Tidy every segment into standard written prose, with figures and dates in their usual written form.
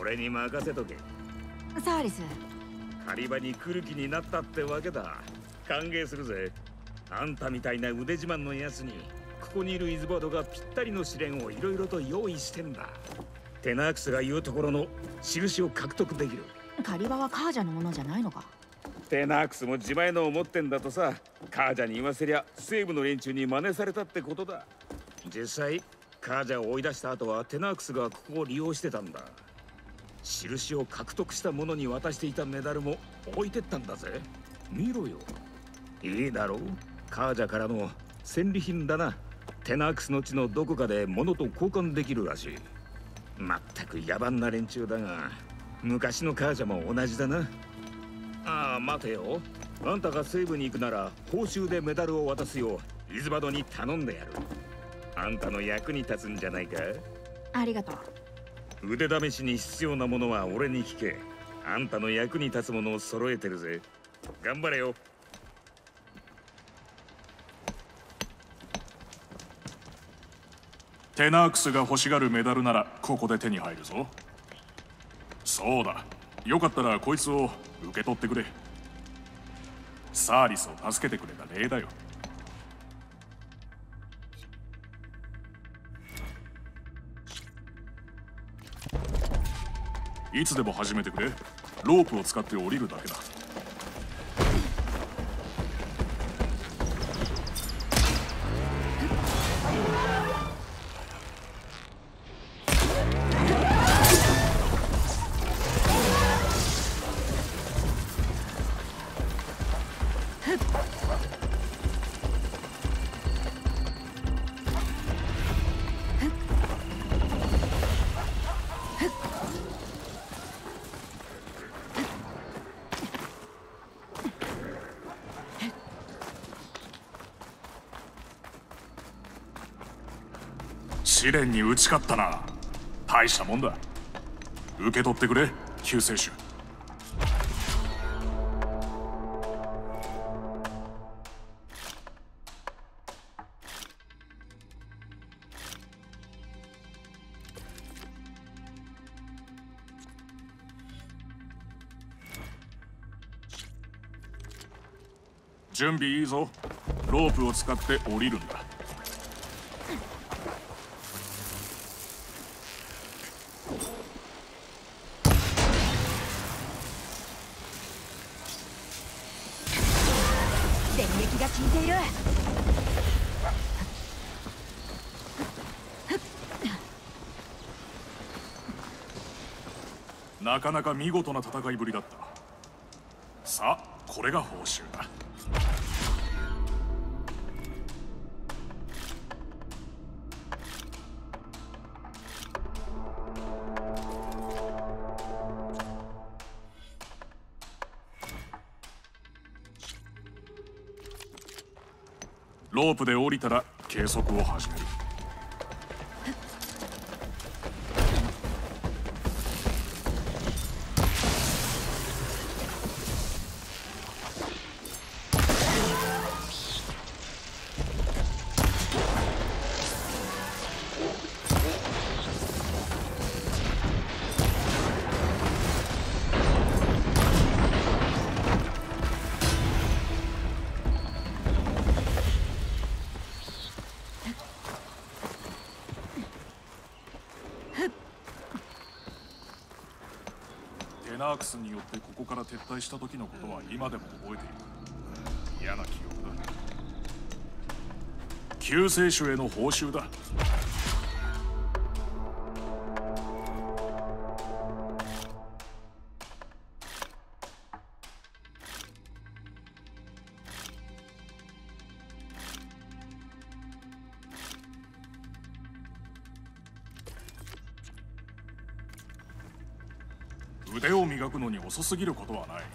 俺に任せとけ。 サーリス、 狩り場に来る気になったってわけだ。歓迎するぜ。あんたみたいな腕自慢のやつにここにいるイズボードがぴったりの試練をいろいろと用意してんだ。テナークスが言うところの印を獲得できる。 狩り場はカージャのものじゃないのか。 テナークスも自前のを持ってんだとさ。カージャに言わせりゃ西部の連中に真似されたってことだ。実際カージャを追い出した後はテナークスがここを利用してたんだ。印を獲得した者に渡していたメダルも置いてったんだぜ。見ろよ。いいだろう。カージャからの戦利品だな。テナークスの地のどこかで物と交換できるらしい。まったく野蛮な連中だが、昔のカージャも同じだな。ああ、待てよ。あんたが西部に行くなら報酬でメダルを渡すようイズバドに頼んでやる。あんたの役に立つんじゃないか。 ありがとう。 腕試しに必要なものは俺に聞け。あんたの役に立つものを揃えてるぜ。頑張れよ。 テナークスが欲しがるメダルならここで手に入るぞ。そうだ、よかったらこいつを受け取ってくれ。サーリスを助けてくれた礼だよ。いつでも始めてくれ。ロープを使って降りるだけだ。試練に打ち勝ったな。大したもんだ。受け取ってくれ、救世主。準備いいぞ。ロープを使って降りるんだ。 電撃が効いている。 なかなか見事な戦いぶりだった。さあ、これが報酬だ。ロープで降りたら計測を始める。テナークスによってここから撤退した時のことは今でも覚えている。嫌な記憶だ。救世主への報酬だ。腕を磨くのに遅すぎることはない。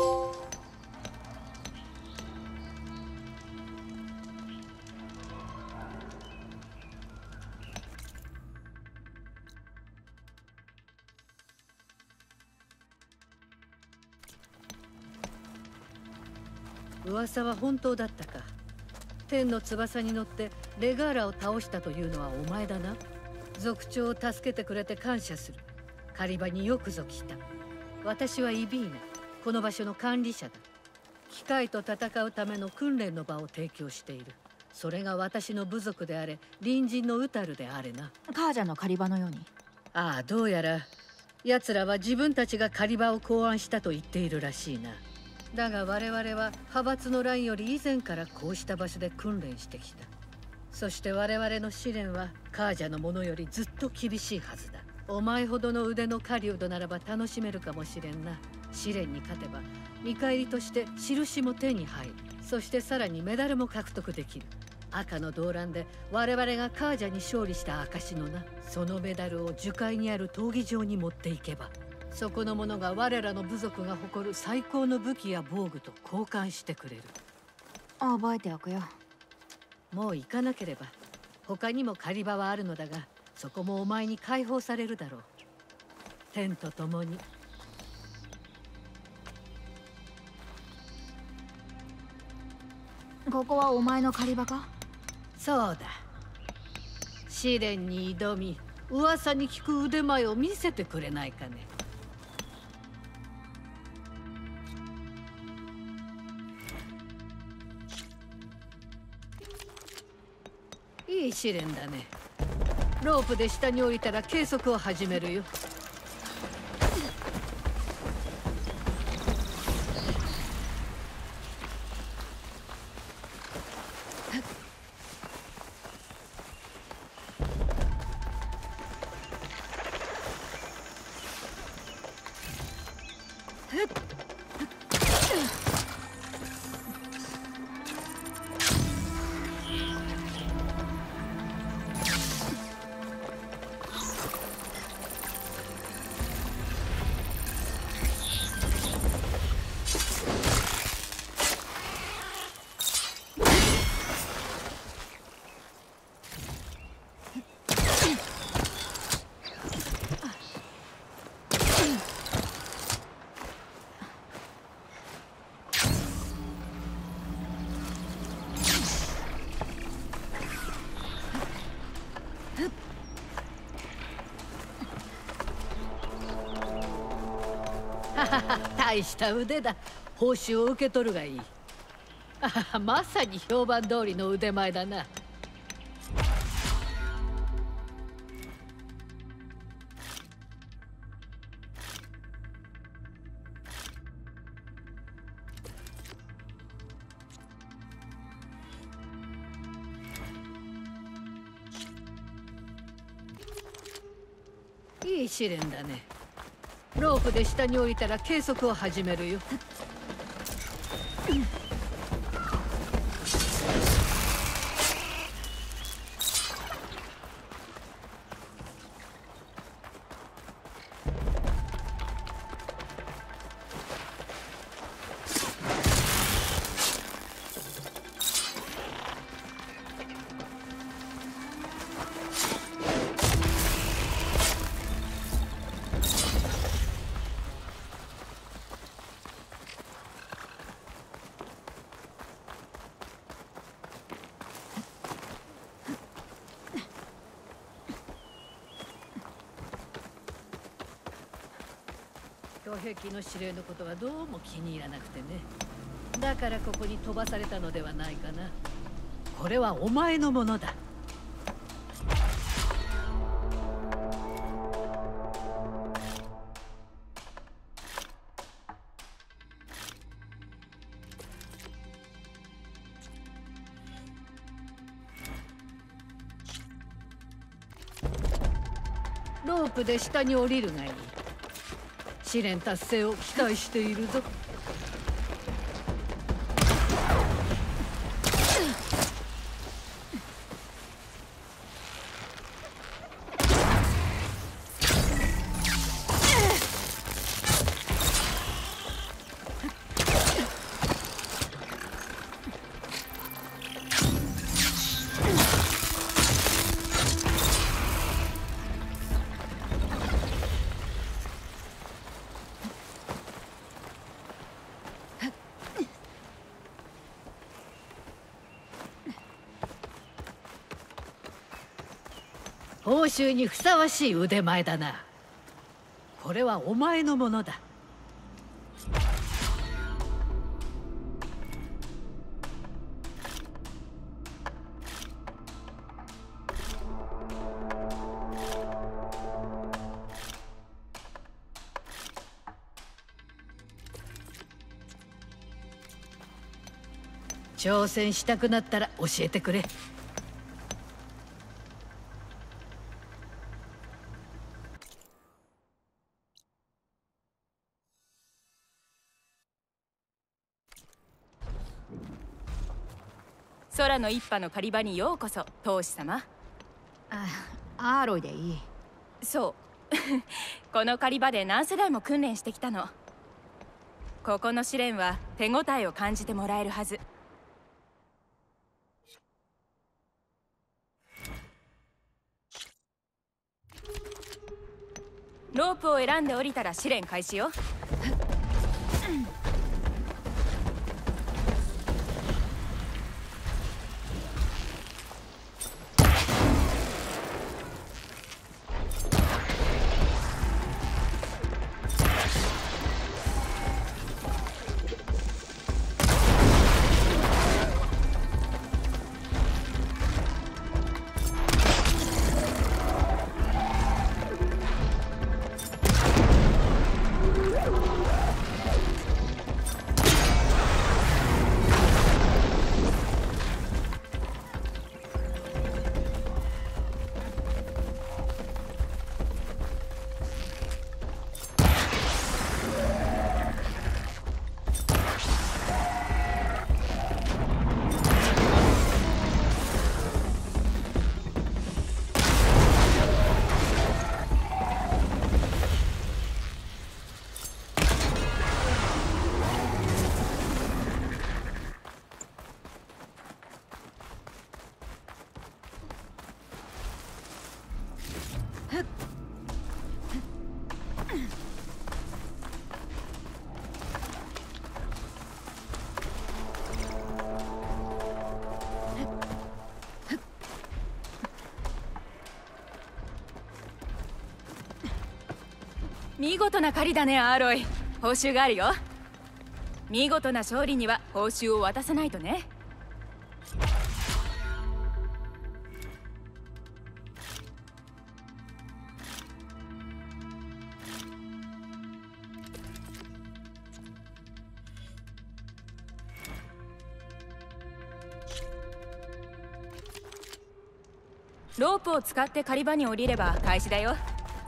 噂は本当だったか。天の翼に乗ってレガーラを倒したというのはお前だな。族長を助けてくれて感謝する。 狩り場によくぞ来た。私はイビーナ、この場所の管理者だ。機械と戦うための訓練の場を提供している。それが私の部族であれ、隣人のウタルであれな。 カージャの狩り場のように。 ああ、どうやら奴らは自分たちが狩り場を考案したと言っているらしいな。だが我々は派閥の乱より以前からこうした場所で訓練してきた。そして我々の試練はカージャのものよりずっと厳しいはずだ。お前ほどの腕の狩人ならば楽しめるかもしれんな。試練に勝てば見返りとして印も手に入る。そしてさらにメダルも獲得できる。赤の動乱で我々がカージャに勝利した証のな。そのメダルを樹海にある闘技場に持っていけば、そこの者が我らの部族が誇る最高の武器や防具と交換してくれる。 覚えておくよ。 もう行かなければ。他にも狩り場はあるのだが、そこもお前に解放されるだろう。天と共に。 ここはお前の狩り場か？ そうだ。試練に挑み、噂に聞く腕前を見せてくれないかね。いい試練だね。ロープで下に降りたら計測を始めるよ。大した腕だ。報酬を受け取るがいい。まさに評判通りの腕前だな。いい試練だね。ロープで下に降りたら計測を始めるよ。氷壁の指令のことはどうも気に入らなくてね。だからここに飛ばされたのではないかな。これはお前のものだ。ロープで下に降りるがいい。試練達成を期待しているぞ。報酬にふさわしい腕前だな。 これはお前のものだ。挑戦したくなったら教えてくれ。 空の一派の狩り場にようこそ、当主様。 アーロイでいい。 そうこの狩り場で何世代も訓練してきたの。ここの試練は手応えを感じてもらえるはず。ロープを選んで降りたら試練開始よ。見事な狩りだね、アーロイ。報酬があるよ。見事な勝利には報酬を渡さないとね。ロープを使って狩り場に降りれば開始だよ。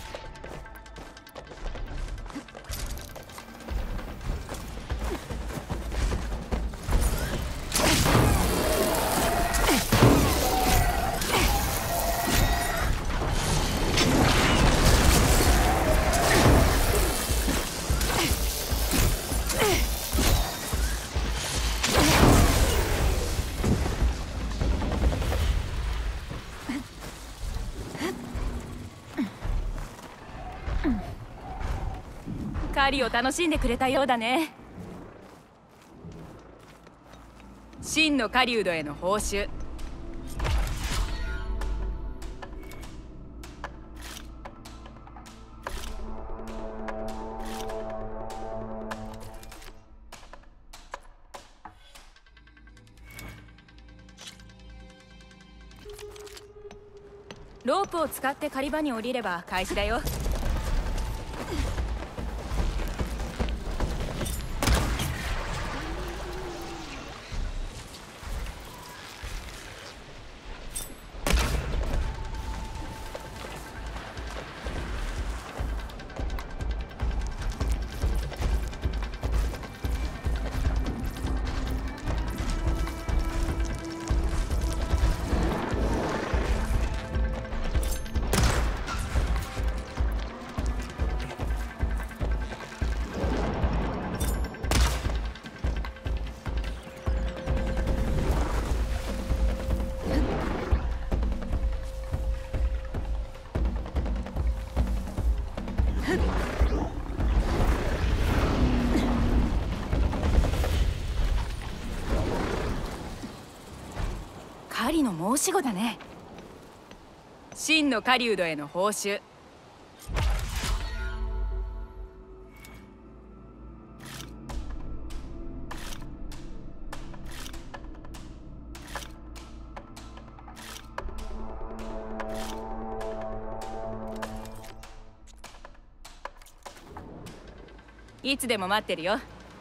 狩りを楽しんでくれたようだね。真の狩人への報酬。ロープを使って狩り場に降りれば開始だよ。狩りの申し子だね。真の狩人への報酬。 いつでも待ってるよ。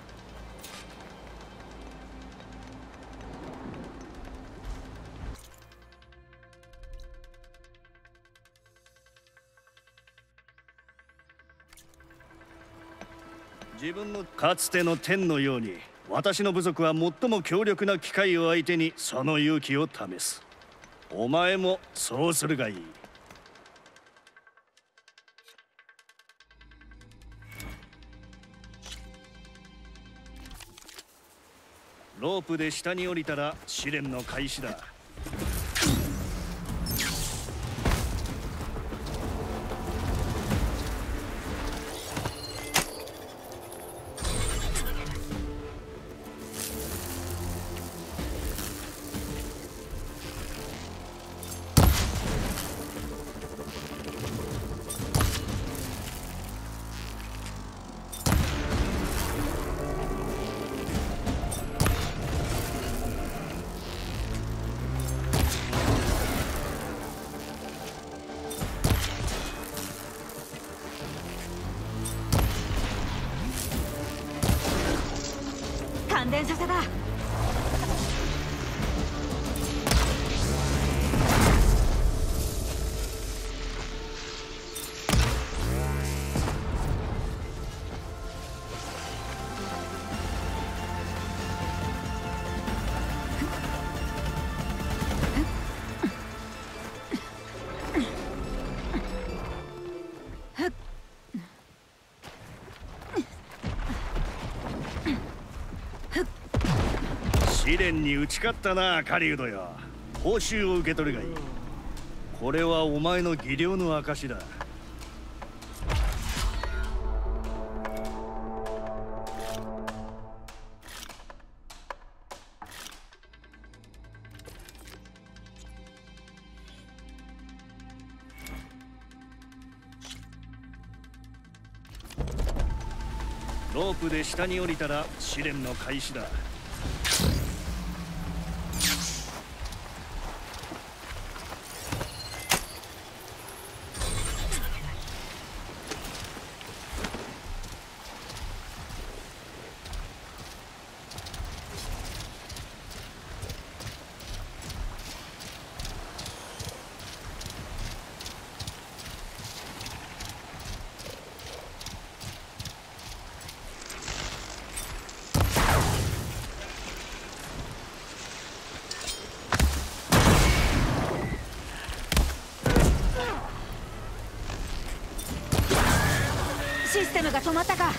自分のかつての天のように、私の部族は最も強力な機械を相手にその勇気を試す。お前もそうするがいい。ロープで下に降りたら試練の開始だ。 感電させだ。 試練に打ち勝ったな、狩人よ。報酬を受け取るがいい。これはお前の技量の証だ。ロープで下に降りたら試練の開始だ。 システムが止まったか。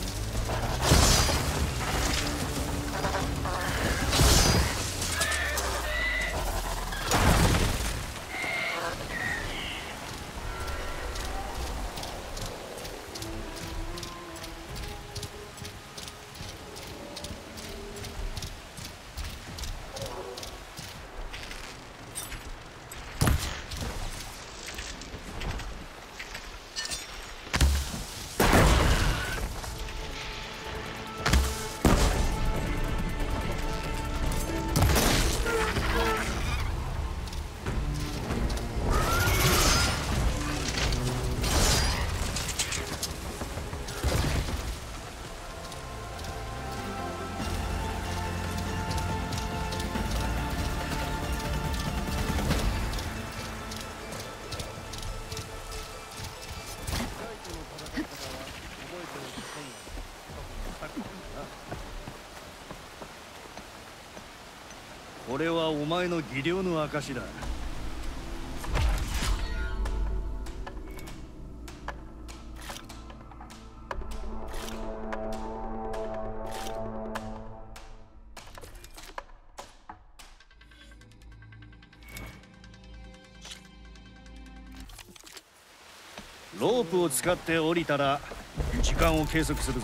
これはお前の技量の証だ。ロープを使って降りたら時間を計測するぞ。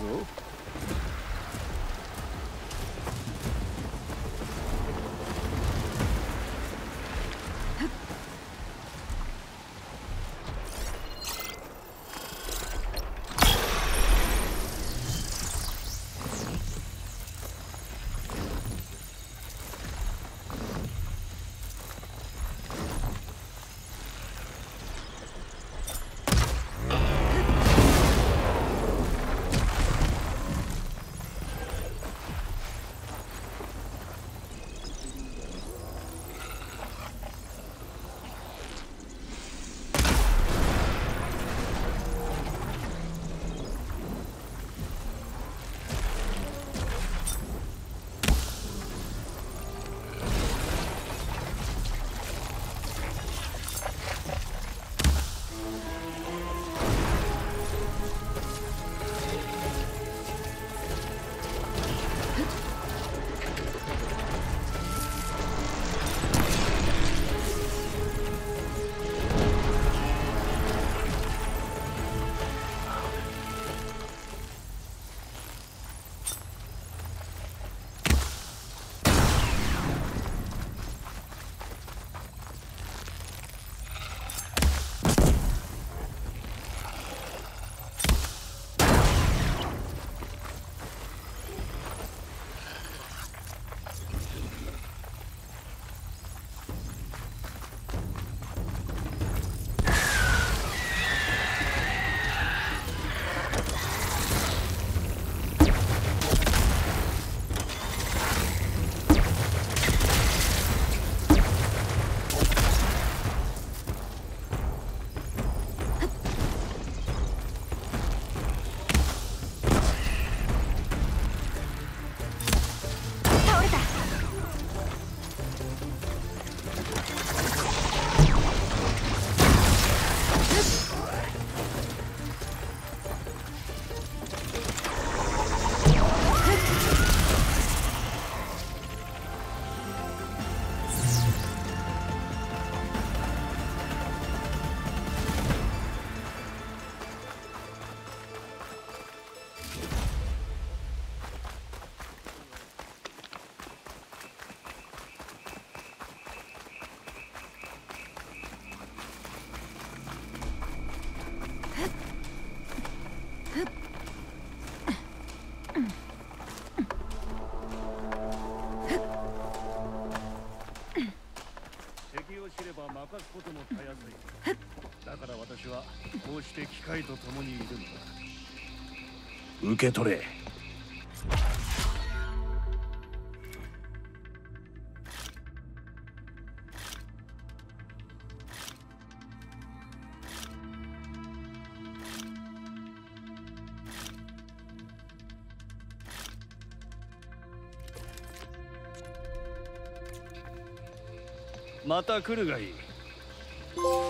共にいるのだ。受け取れ。また来るがいい。